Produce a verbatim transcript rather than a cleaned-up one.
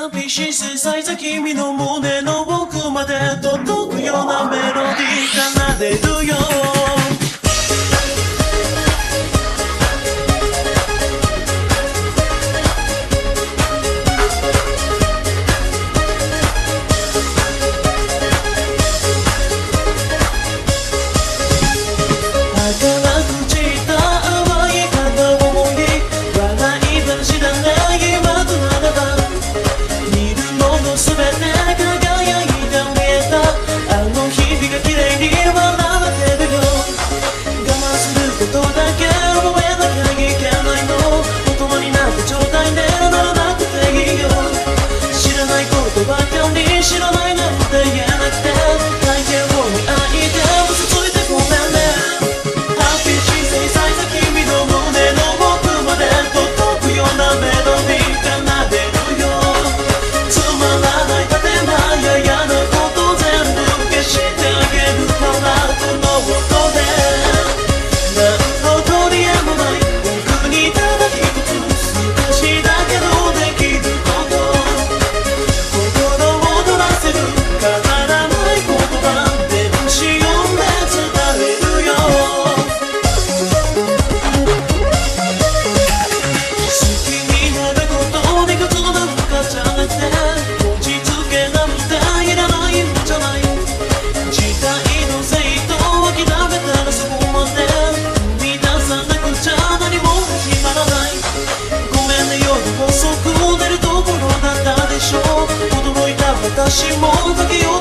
寂しい繊細さ君の胸の奥まで届くようなメロディー奏でるよ知らないなんて言えなくて体験を見合いで嘘ついてごめんね寂しい繊細さ君の胸の奥まで届くようなメロディー奏でるよつまらない建前や嫌なこと全部消してあげるからこの音で何の取り柄もない僕にただ一つ少しだけどできること飾らない言葉電子音で伝えるよ好きになることに普通なのかじゃなくて落ち着けなんていらないんじゃない時代のせいと諦めたらそこまで踏み出さなくちゃ何も始まらないごめんね夜遅く寝るところだったでしょ驚いた私も時を